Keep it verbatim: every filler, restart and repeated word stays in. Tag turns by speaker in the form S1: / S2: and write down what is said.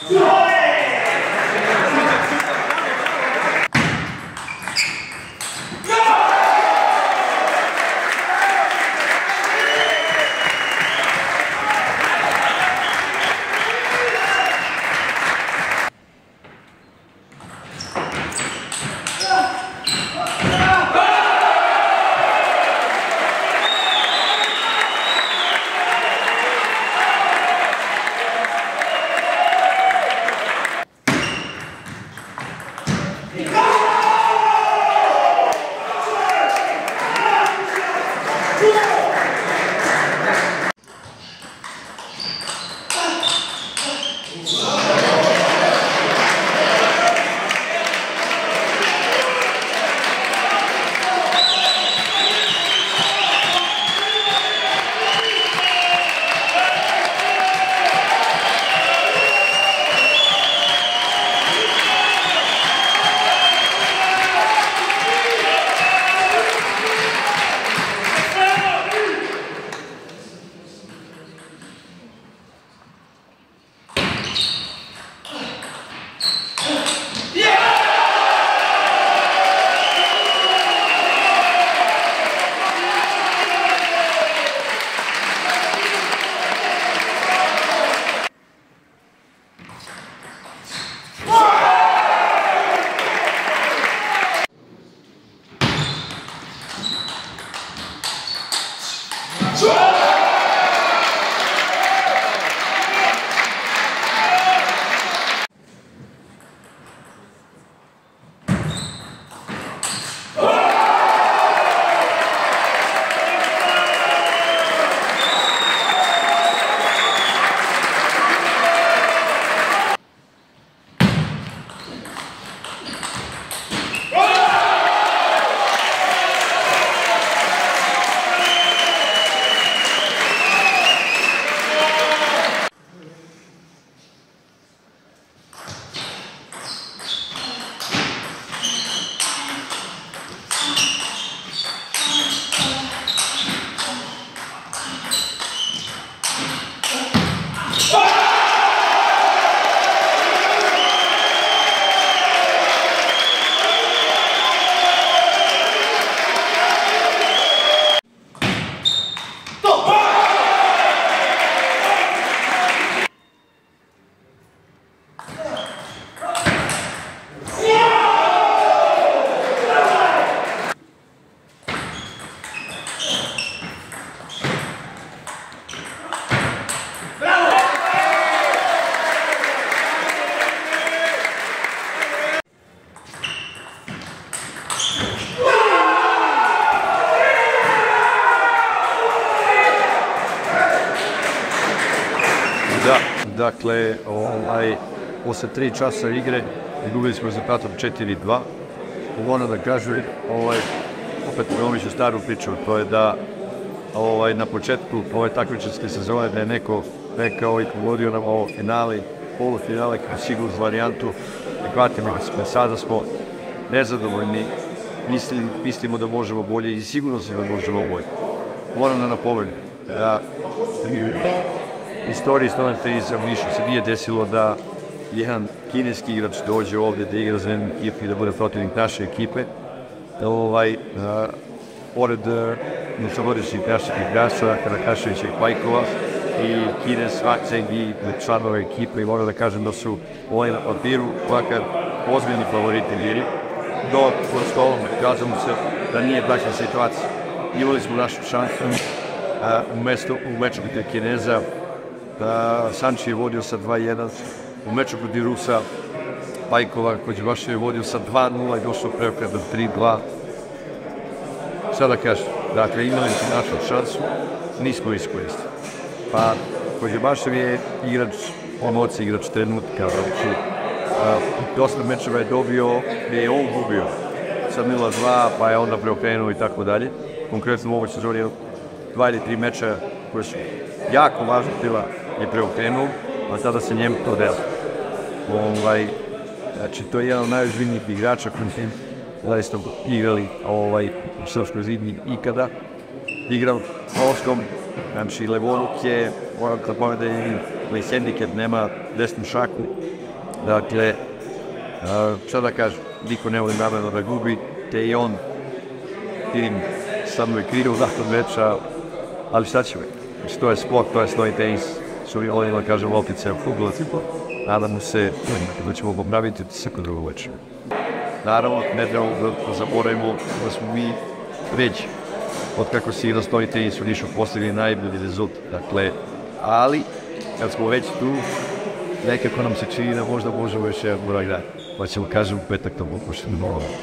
S1: Da, dakle, ovaj, posle tri časa igre izgubili smo rezultatom četiri dva. Moram da kažem, ovaj, opet ponovit ću staru priču, to je da ovaj, na početku ove takmičarske sezone da je neko rekao i pogodio nam ovo finale, polufinale kao sigurnu varijantu, da hvatimo ga. Sada smo nezadovoljni, mislimo, mislimo da možemo bolje i sigurno se da možemo bolje. Moram da napomenem da istoriji student tenisa u Nišu se nije desilo da jedan kineski igrač dođe ovdje da igra za jednu ekipu i da bude protivnik naše ekipe. Ovaj, a, pored novogodišnjih naših igrača, Karakaševića i Pajkova i Kines, Vakceng i članove ekipe, i moram da kažem da su ovaj na papiru makar ozbiljni favoriti bili. Do stolom kazamo se da nije takva situacija. Imali smo našu šansu a, u, mesto, u meču protiv Kineza. Sanči je vodio sa dva jedan, u meču protiv Rusa Pajkova Kođebašev je vodio sa dva nula i došao preokret do tri dva. Sada kažem, dakle, imali smo našu šansu, nismo iskoristili. Pa Kođebašev je igrač emocije, igrač trenutka. Dosta mečeva je dobio gdje je on gubio sa nula dva, pa je onda preokrenuo i tako dalje. Konkretno u ovoj sezoni dva ili tri meča koje su jako važna bila je preokrenuo, a sada se njemu to dela. Ovaj, znači, to je jedan od najozbiljnijih igrača koji su zaista igrali ovaj, u srpskoj zimi ikada. Igrao Polskom, znači Levonuk je, moram da pomenem da je koji hendikep, nema desnu šaku. Dakle, šta da kažem, niko ne voli namerno da gubi, te i on tim samo je krivo nakon meča, ali šta ćemo? Znači, to je sport, to je snoj tenis, što mi ovdje da kažem loptice u fudbalu. Nadamo se da ćemo popraviti svako drugo večer. Naravno, ne trebamo da zaboravimo da smo mi već, od kako si igrao snoj tenis u Nišu, postigli najbolji rezultat. Dakle, ali, kad smo već tu, nekako nam se čini da možda možemo još jedan morak dati. Pa ćemo kažem u petak to pokušati.